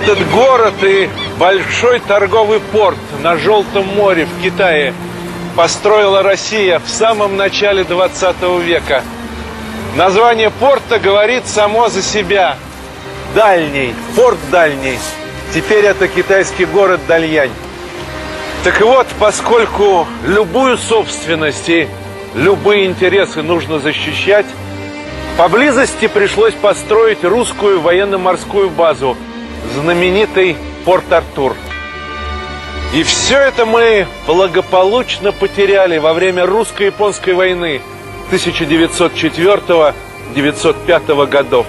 Этот город и большой торговый порт на Желтом море в Китае построила Россия в самом начале 20 века. Название порта говорит само за себя. Дальний, порт Дальний. Теперь это китайский город Дальянь. Так вот, поскольку любую собственность и любые интересы нужно защищать, поблизости пришлось построить русскую военно-морскую базу, знаменитый Порт-Артур. И все это мы благополучно потеряли во время русско-японской войны 1904-1905 годов.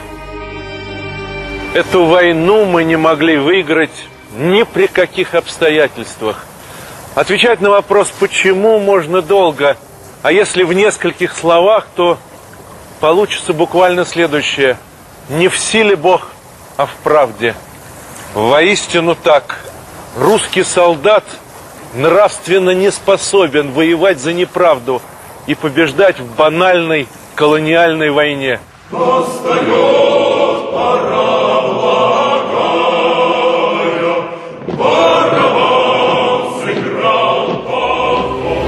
Эту войну мы не могли выиграть ни при каких обстоятельствах. Отвечать на вопрос «почему» можно долго, а если в нескольких словах, то получится буквально следующее. Не в силе Бог, а в правде. Воистину так. Русский солдат нравственно не способен воевать за неправду и побеждать в банальной колониальной войне. Настает пора благая, барабан сыграл потом.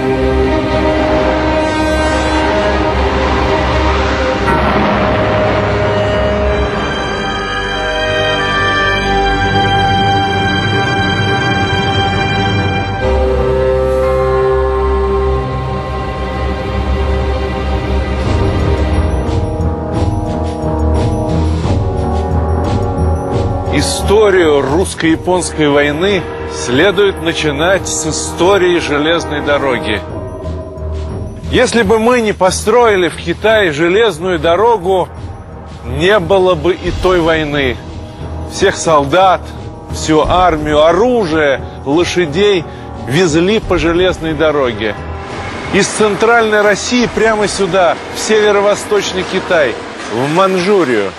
Историю русско-японской войны следует начинать с истории железной дороги. Если бы мы не построили в Китае железную дорогу, не было бы и той войны. Всех солдат, всю армию, оружие, лошадей везли по железной дороге. Из центральной России прямо сюда, в северо-восточный Китай, в Манчжурию.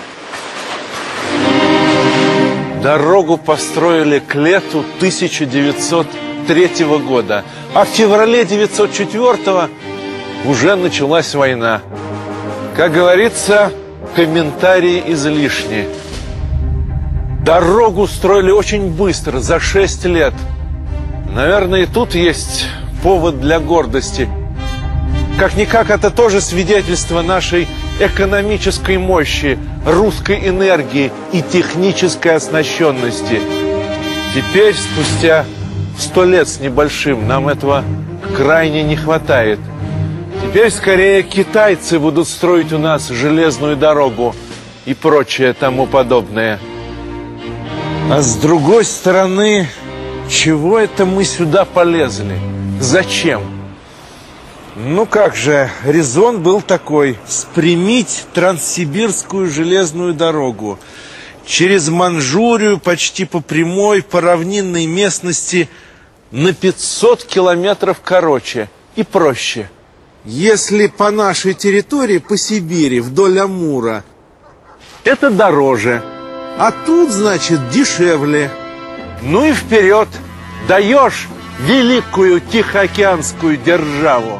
Дорогу построили к лету 1903 года, а в феврале 1904 уже началась война. Как говорится, комментарии излишни. Дорогу строили очень быстро, за 6 лет. Наверное, и тут есть повод для гордости. Как-никак, это тоже свидетельство нашей экономической мощи, русской энергии и технической оснащенности. Теперь, спустя 100 лет с небольшим, нам этого крайне не хватает. Теперь, скорее, китайцы будут строить у нас железную дорогу и прочее тому подобное. А с другой стороны, чего это мы сюда полезли? Зачем? Ну как же, резон был такой: спрямить Транссибирскую железную дорогу через Манчжурию почти по прямой, по равнинной местности на 500 километров короче и проще. Если по нашей территории, по Сибири, вдоль Амура, это дороже, а тут, значит, дешевле. Ну и вперед, даешь великую Тихоокеанскую державу.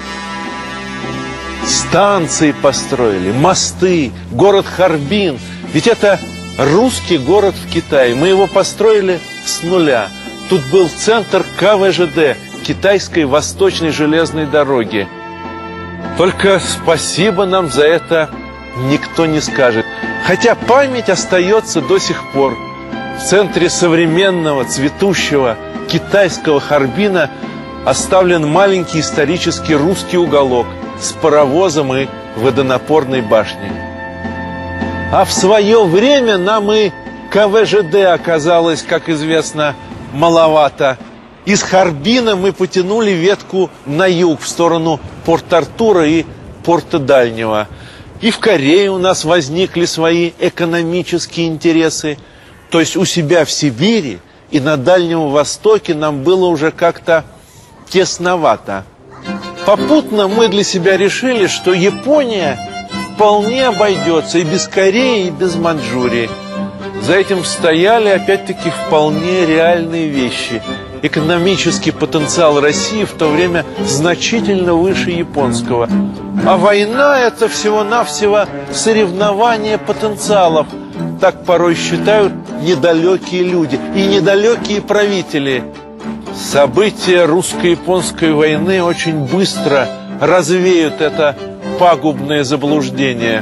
Станции построили, мосты, город Харбин. Ведь это русский город в Китае. Мы его построили с нуля. Тут был центр КВЖД, Китайской Восточной железной дороги. Только спасибо нам за это никто не скажет. Хотя память остается до сих пор. В центре современного, цветущего китайского Харбина оставлен маленький исторический русский уголок с паровозом и водонапорной башней. А в свое время нам и КВЖД оказалось, как известно, маловато. Из Харбина мы потянули ветку на юг, в сторону Порт-Артура и Порта Дальнего. И в Корее у нас возникли свои экономические интересы. То есть у себя в Сибири и на Дальнем Востоке нам было уже как-то тесновато. Попутно мы для себя решили, что Япония вполне обойдется и без Кореи, и без Манчжурии. За этим стояли, опять-таки, вполне реальные вещи. Экономический потенциал России в то время значительно выше японского. А война – это всего-навсего соревнование потенциалов. Так порой считают недалекие люди и недалекие правители. События русско-японской войны очень быстро развеют это пагубное заблуждение.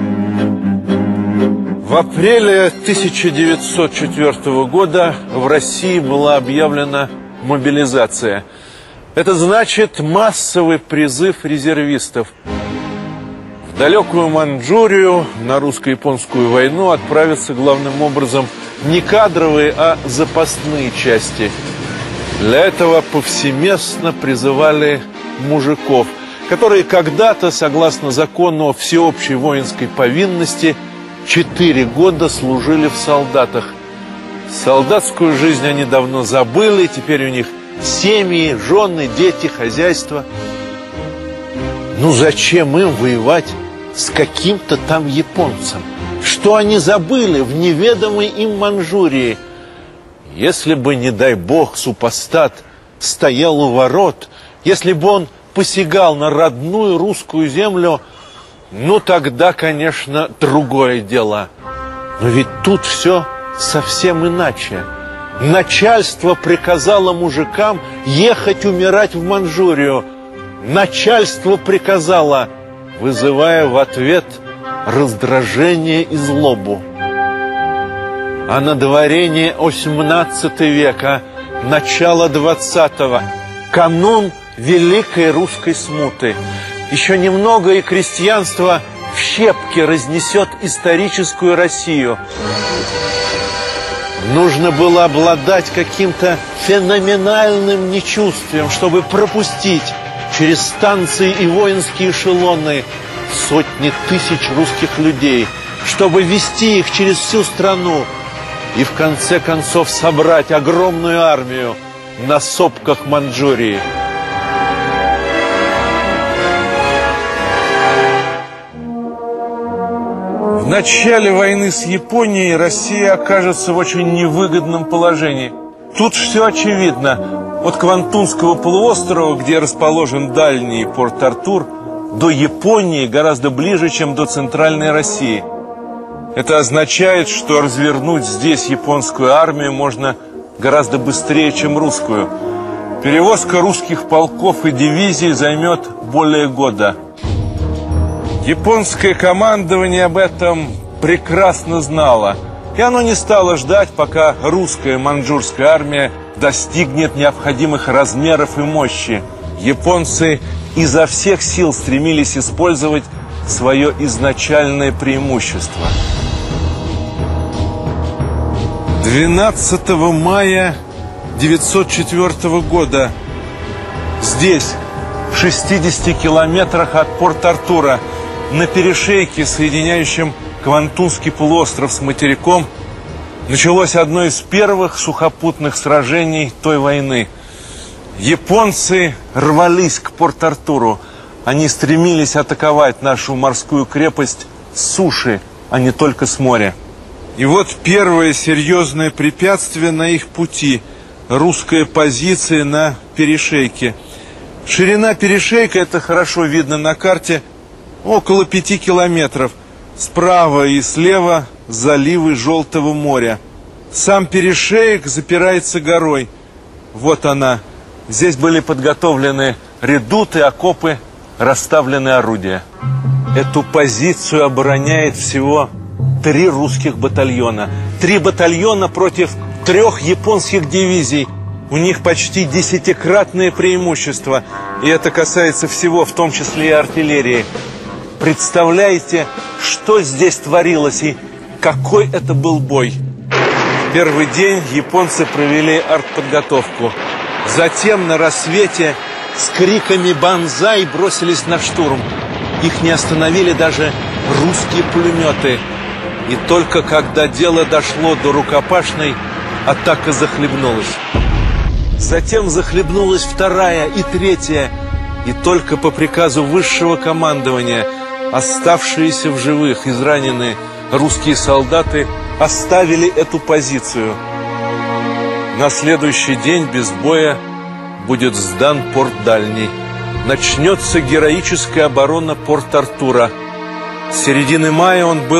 В апреле 1904 года в России была объявлена мобилизация. Это значит массовый призыв резервистов. В далекую Маньчжурию на русско-японскую войну отправятся главным образом не кадровые, а запасные части. Для этого повсеместно призывали мужиков, которые когда-то, согласно закону о всеобщей воинской повинности, 4 года служили в солдатах. Солдатскую жизнь они давно забыли, теперь у них семьи, жены, дети, хозяйство. Ну зачем им воевать с каким-то там японцем? Что они забыли в неведомой им Маньчжурии? Если бы, не дай бог, супостат стоял у ворот, если бы он посягал на родную русскую землю, ну тогда, конечно, другое дело. Но ведь тут все совсем иначе. Начальство приказало мужикам ехать умирать в Маньчжурию. Начальство приказало, вызывая в ответ раздражение и злобу. А на дворе не 18 века, начало 20-го, канун Великой Русской Смуты. Еще немного, и крестьянство в щепки разнесет историческую Россию. Нужно было обладать каким-то феноменальным нечувствием, чтобы пропустить через станции и воинские эшелоны сотни тысяч русских людей, чтобы вести их через всю страну и в конце концов собрать огромную армию на сопках Маньчжурии. В начале войны с Японией Россия окажется в очень невыгодном положении. Тут все очевидно. От Квантунского полуострова, где расположен дальний Порт-Артур, до Японии гораздо ближе, чем до Центральной России. Это означает, что развернуть здесь японскую армию можно гораздо быстрее, чем русскую. Перевозка русских полков и дивизий займет более года. Японское командование об этом прекрасно знало, и оно не стало ждать, пока русская маньчжурская армия достигнет необходимых размеров и мощи. Японцы изо всех сил стремились использовать свое изначальное преимущество. 12 мая 1904 года здесь, в 60 километрах от Порт-Артура, на перешейке, соединяющем Квантунский полуостров с материком, началось одно из первых сухопутных сражений той войны. Японцы рвались к Порт-Артуру. Они стремились атаковать нашу морскую крепость с суши, а не только с моря. И вот первое серьезное препятствие на их пути – русская позиция на перешейке. Ширина перешейка, это хорошо видно на карте, около 5 километров. Справа и слева заливы Желтого моря. Сам перешеек запирается горой. Вот она. Здесь были подготовлены редуты, окопы, расставлены орудия. Эту позицию обороняет всего 3 русских батальона. 3 батальона против 3 японских дивизий. У них почти 10-кратное преимущество. И это касается всего, в том числе и артиллерии. Представляете, что здесь творилось и какой это был бой? В первый день японцы провели артподготовку. Затем на рассвете с криками «Бонзай» бросились на штурм. Их не остановили даже русские пулеметы. И только когда дело дошло до рукопашной, атака захлебнулась. Затем захлебнулась 2-я и 3-я. И только по приказу высшего командования оставшиеся в живых израненные русские солдаты оставили эту позицию. На следующий день без боя будет сдан порт Дальний. Начнется героическая оборона Порт-Артура. С середины мая он был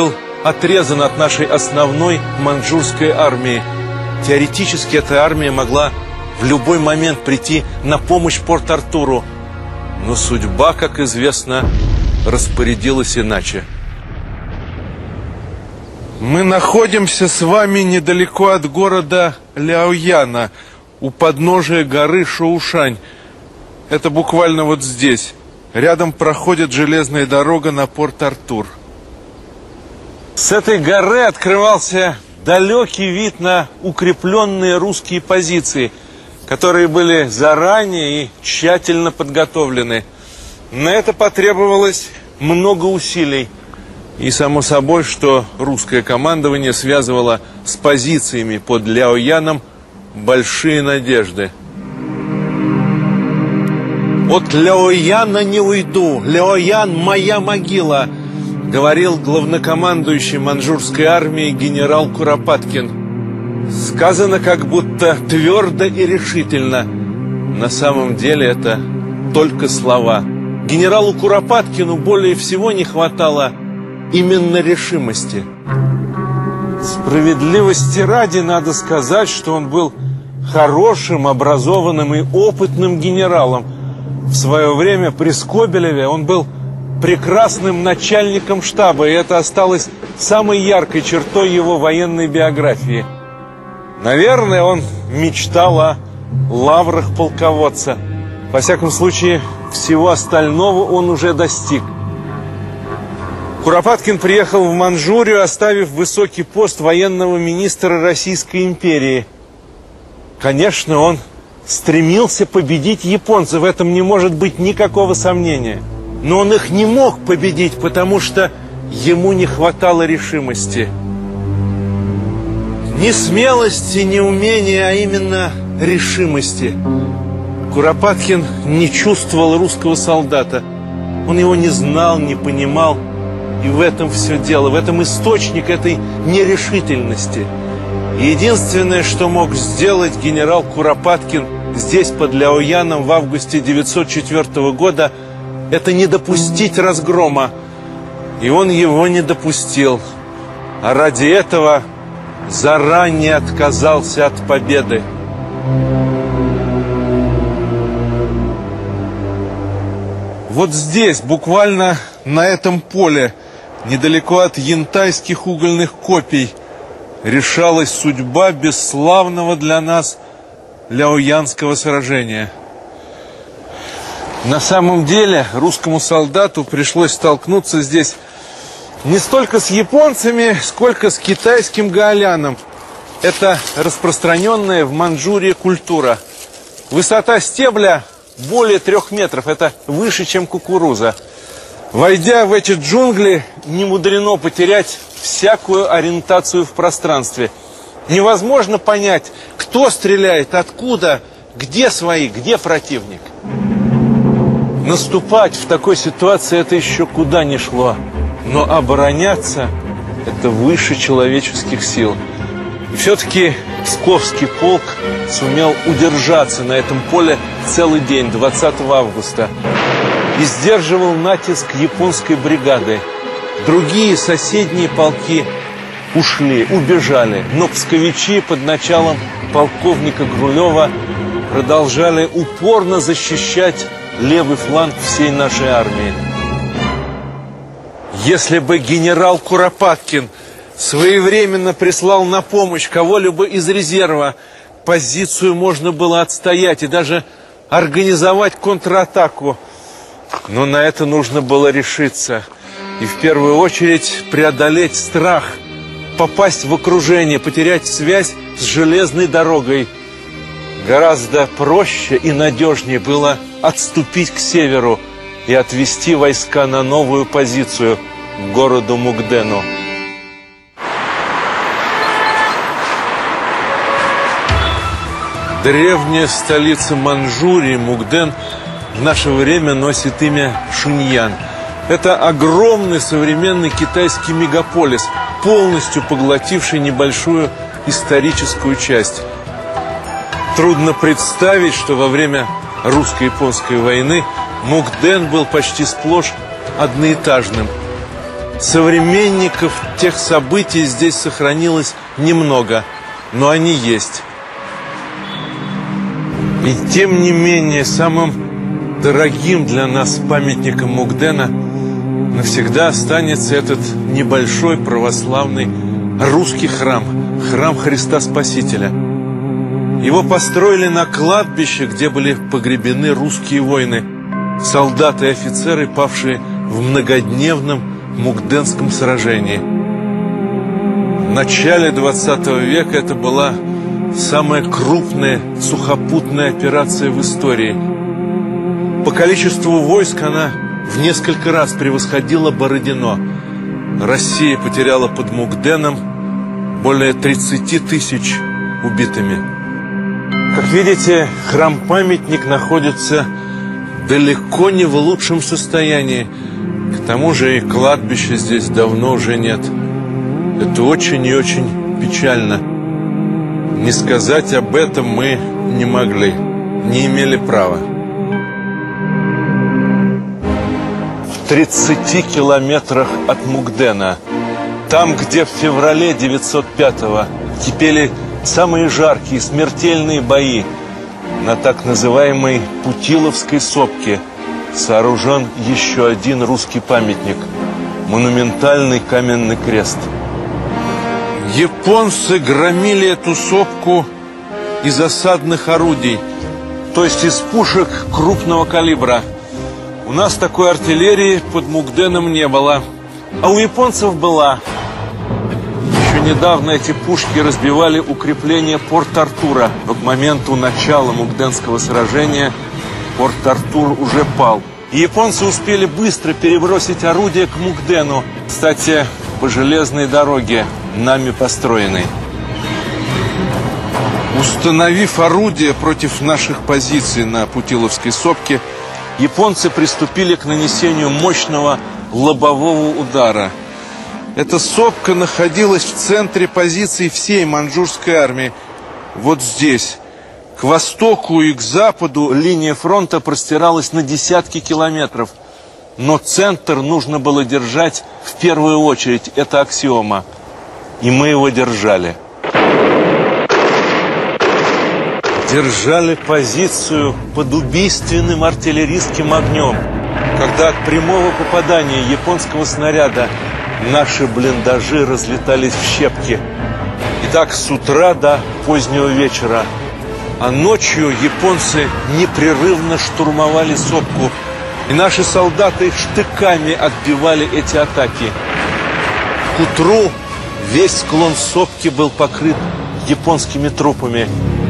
отрезан от нашей основной маньчжурской армии. Теоретически эта армия могла в любой момент прийти на помощь Порт-Артуру. Но судьба, как известно, распорядилась иначе. Мы находимся с вами недалеко от города Ляояна, у подножия горы Шоушань. Это буквально вот здесь. Рядом проходит железная дорога на Порт-Артур. С этой горы открывался далекий вид на укрепленные русские позиции, которые были заранее и тщательно подготовлены. На это потребовалось много усилий. И само собой, что русское командование связывало с позициями под Ляояном большие надежды. «От Ляояна не уйду, Ляоян – моя могила», говорил главнокомандующий маньчжурской армии генерал Куропаткин. Сказано как будто твердо и решительно. На самом деле это только слова. Генералу Куропаткину более всего не хватало именно решимости. Справедливости ради надо сказать, что он был хорошим, образованным и опытным генералом. В свое время при Скобелеве он был прекрасным начальником штаба, и это осталось самой яркой чертой его военной биографии. Наверное, он мечтал о лаврах полководца. Во всяком случае, всего остального он уже достиг. Куропаткин приехал в Маньчжурию, оставив высокий пост военного министра Российской империи. Конечно, он стремился победить японцев, в этом не может быть никакого сомнения. Но он их не мог победить, потому что ему не хватало решимости. Не смелости, не умения, а именно решимости. Куропаткин не чувствовал русского солдата. Он его не знал, не понимал. И в этом все дело, в этом источник этой нерешительности. Единственное, что мог сделать генерал Куропаткин здесь, под Ляояном, в августе 1904 года, это не допустить разгрома. И он его не допустил. А ради этого заранее отказался от победы. Вот здесь, буквально на этом поле, недалеко от янтайских угольных копий, решалась судьба бесславного для нас Ляоянского сражения. На самом деле русскому солдату пришлось столкнуться здесь не столько с японцами, сколько с китайским гаоляном. Это распространенная в Маньчжурии культура. Высота стебля более 3 метров, это выше, чем кукуруза. Войдя в эти джунгли, не мудрено потерять всякую ориентацию в пространстве. Невозможно понять, кто стреляет, откуда, где свои, где противник. Наступать в такой ситуации это еще куда ни шло. Но обороняться это выше человеческих сил. И все-таки Псковский полк сумел удержаться на этом поле целый день, 20 августа. И сдерживал натиск японской бригады. Другие соседние полки ушли, убежали. Но псковичи под началом полковника Грулева продолжали упорно защищать левый фланг всей нашей армии. Если бы генерал Куропаткин своевременно прислал на помощь кого-либо из резерва, позицию можно было отстоять и даже организовать контратаку. Но на это нужно было решиться. И в первую очередь преодолеть страх, попасть в окружение, потерять связь с железной дорогой. Гораздо проще и надежнее было отступить к северу и отвести войска на новую позицию к городу Мукдену. Древняя столица Маньчжурии, Мукден, в наше время носит имя Шуньян. Это огромный современный китайский мегаполис, полностью поглотивший небольшую историческую часть. Трудно представить, что во время русско-японской войны Мукден был почти сплошь одноэтажным. Современников тех событий здесь сохранилось немного, но они есть. И тем не менее, самым дорогим для нас памятником Мукдена навсегда останется этот небольшой православный русский храм, храм Христа Спасителя. Его построили на кладбище, где были погребены русские воины, солдаты и офицеры, павшие в многодневном Мукденском сражении. В начале 20 века это была самая крупная сухопутная операция в истории. По количеству войск она в несколько раз превосходила Бородино. Россия потеряла под Мукденом более 30 тысяч убитыми. Как видите, храм-памятник находится далеко не в лучшем состоянии. К тому же и кладбища здесь давно уже нет. Это очень и очень печально. Не сказать об этом мы не могли, не имели права. В 30 километрах от Мукдена, там, где в феврале 905-го кипели самые жаркие смертельные бои, на так называемой Путиловской сопке сооружен еще один русский памятник – монументальный каменный крест. Японцы громили эту сопку из осадных орудий, то есть из пушек крупного калибра. У нас такой артиллерии под Мукденом не было, а у японцев была. Еще недавно эти пушки разбивали укрепление Порт-Артура. Но к моменту начала Мукденского сражения Порт-Артур уже пал. И японцы успели быстро перебросить орудия к Мукдену. Кстати, по железной дороге, нами построенной. Установив орудия против наших позиций на Путиловской сопке, японцы приступили к нанесению мощного лобового удара. Эта сопка находилась в центре позиций всей маньчжурской армии. Вот здесь. К востоку и к западу линия фронта простиралась на десятки километров. Но центр нужно было держать в первую очередь. Это аксиома. И мы его держали. Держали позицию под убийственным артиллерийским огнем, когда от прямого попадания японского снаряда наши блиндажи разлетались в щепки. И так с утра до позднего вечера. А ночью японцы непрерывно штурмовали сопку, и наши солдаты штыками отбивали эти атаки. К утру весь склон сопки был покрыт японскими трупами.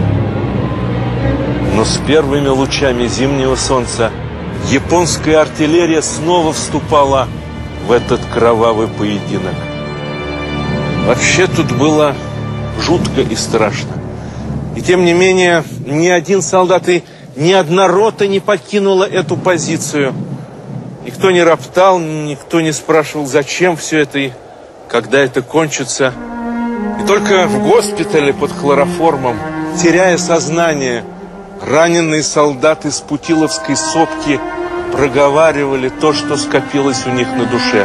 Но с первыми лучами зимнего солнца японская артиллерия снова вступала в этот кровавый поединок. Вообще тут было жутко и страшно. И тем не менее, ни один солдат и ни одна рота не покинула эту позицию. Никто не роптал, никто не спрашивал, зачем все это и когда это кончится. И только в госпитале под хлороформом, теряя сознание, раненые солдаты с Путиловской сопки проговаривали то, что скопилось у них на душе.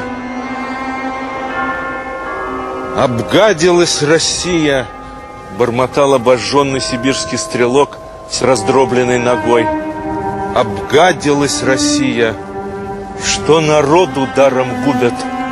«Обгадилась Россия!» — бормотал обожженный сибирский стрелок с раздробленной ногой. «Обгадилась Россия! Что народу даром губят!»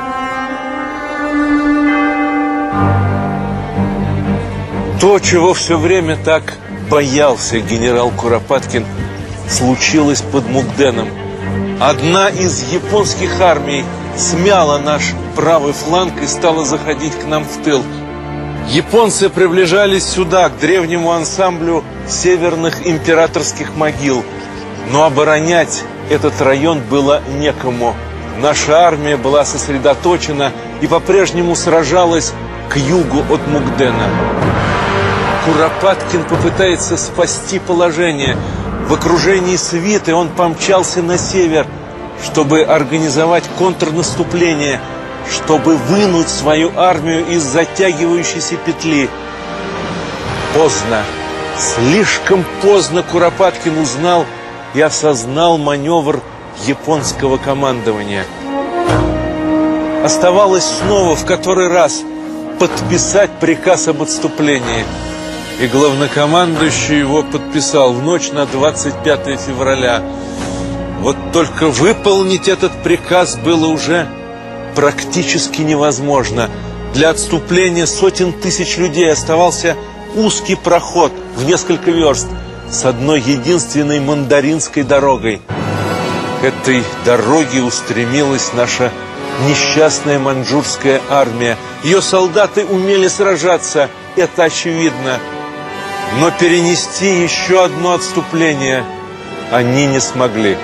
То, чего все время так боялся генерал Куропаткин, случилось под Мукденом. Одна из японских армий смяла наш правый фланг и стала заходить к нам в тыл. Японцы приближались сюда, к древнему ансамблю северных императорских могил. Но оборонять этот район было некому. Наша армия была сосредоточена и по-прежнему сражалась к югу от Мукдена. Куропаткин попытается спасти положение. В окружении свиты он помчался на север, чтобы организовать контрнаступление, чтобы вынуть свою армию из затягивающейся петли. Поздно, слишком поздно Куропаткин узнал и осознал маневр японского командования. Оставалось снова в который раз подписать приказ об отступлении. И главнокомандующий его подписал в ночь на 25 февраля. Вот только выполнить этот приказ было уже практически невозможно. Для отступления сотен тысяч людей оставался узкий проход в несколько верст с одной единственной мандаринской дорогой. К этой дороге устремилась наша несчастная маньчжурская армия. Ее солдаты умели сражаться, это очевидно. Но перенести еще одно отступление они не смогли.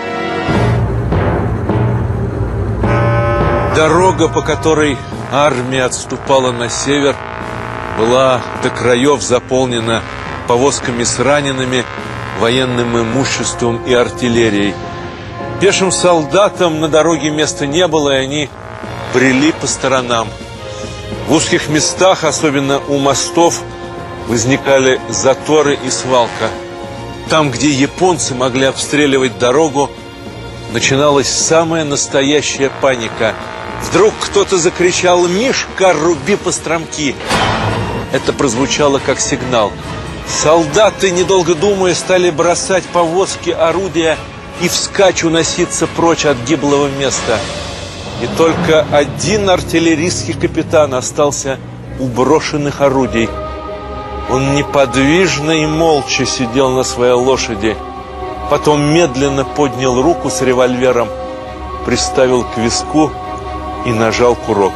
Дорога, по которой армия отступала на север, была до краев заполнена повозками с ранеными, военным имуществом и артиллерией. Пешим солдатам на дороге места не было, и они брели по сторонам. В узких местах, особенно у мостов, возникали заторы и свалка. Там, где японцы могли обстреливать дорогу, начиналась самая настоящая паника. Вдруг кто-то закричал: «Мишка, руби постромки!» Это прозвучало как сигнал. Солдаты, недолго думая, стали бросать повозки, орудия и вскачь уноситься прочь от гиблого места. И только один артиллерийский капитан остался у брошенных орудий. Он неподвижно и молча сидел на своей лошади. Потом медленно поднял руку с револьвером, приставил к виску и нажал курок.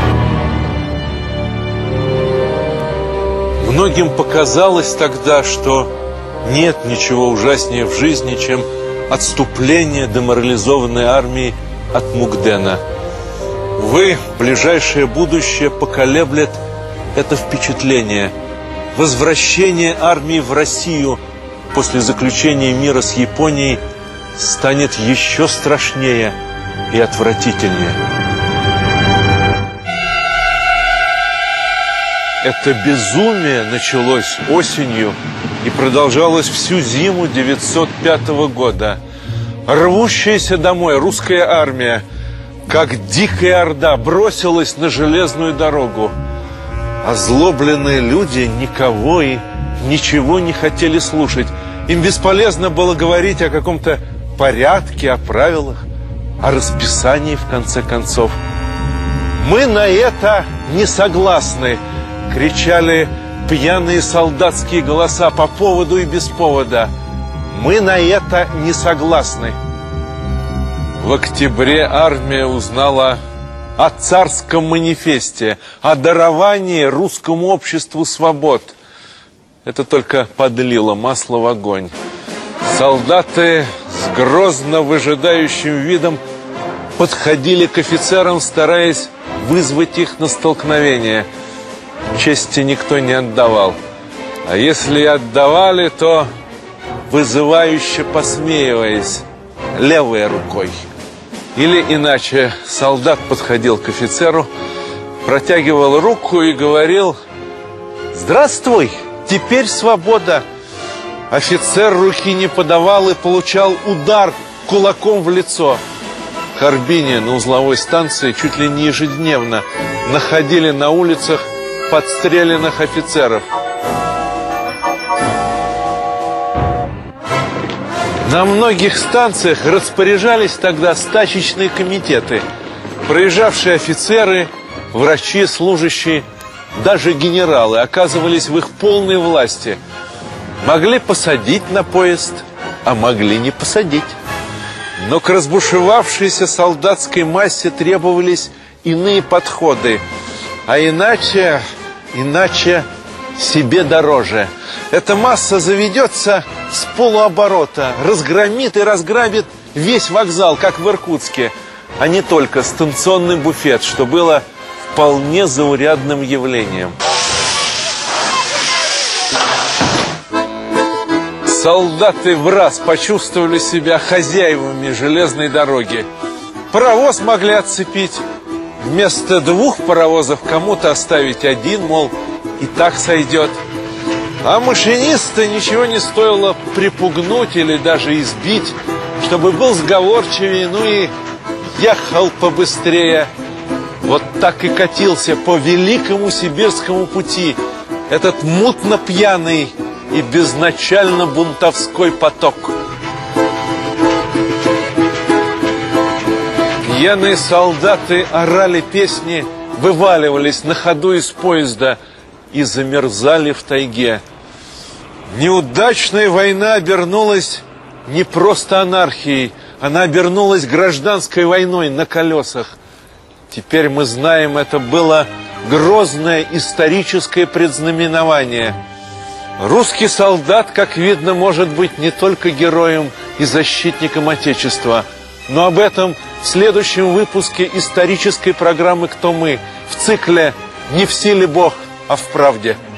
Многим показалось тогда, что нет ничего ужаснее в жизни, чем отступление деморализованной армии от Мукдена. Увы, ближайшее будущее поколеблет это впечатление. Возвращение армии в Россию после заключения мира с Японией станет еще страшнее и отвратительнее. Это безумие началось осенью и продолжалось всю зиму 905 года. Рвущаяся домой русская армия, как дикая орда, бросилась на железную дорогу. Озлобленные люди никого и ничего не хотели слушать. Им бесполезно было говорить о каком-то порядке, о правилах, о расписании, в конце концов. «Мы на это не согласны!» — кричали пьяные солдатские голоса по поводу и без повода. «Мы на это не согласны!» В октябре армия узнала о царском манифесте, о даровании русскому обществу свобод. Это только подлило масло в огонь. Солдаты с грозно выжидающим видом подходили к офицерам, стараясь вызвать их на столкновение. Чести никто не отдавал. А если и отдавали, то вызывающе посмеиваясь, левой рукой. Или иначе, солдат подходил к офицеру, протягивал руку и говорил: «Здравствуй, теперь свобода». Офицер руки не подавал и получал удар кулаком в лицо. В Харбине на узловой станции чуть ли не ежедневно находили на улицах подстреленных офицеров. На многих станциях распоряжались тогда стачечные комитеты. Проезжавшие офицеры, врачи, служащие, даже генералы оказывались в их полной власти. Могли посадить на поезд, а могли не посадить. Но к разбушевавшейся солдатской массе требовались иные подходы. А иначе себе дороже. Эта масса заведется с полуоборота, разгромит и разграбит весь вокзал, как в Иркутске, а не только станционный буфет, что было вполне заурядным явлением. Солдаты в раз почувствовали себя хозяевами железной дороги. Паровоз могли отцепить. Вместо 2 паровозов кому-то оставить 1, мол, и так сойдет. А машиниста ничего не стоило припугнуть или даже избить, чтобы был сговорчивее, ну и ехал побыстрее. Вот так и катился по великому сибирскому пути этот мутно пьяный и безначально бунтовской поток. Пьяные солдаты орали песни, вываливались на ходу из поезда и замерзали в тайге. Неудачная война обернулась не просто анархией, она обернулась гражданской войной на колесах. Теперь мы знаем, это было грозное историческое предзнаменование. Русский солдат, как видно, может быть не только героем и защитником Отечества, но об этом в следующем выпуске исторической программы «Кто мы» в цикле «Не в силе Бог, а в правде».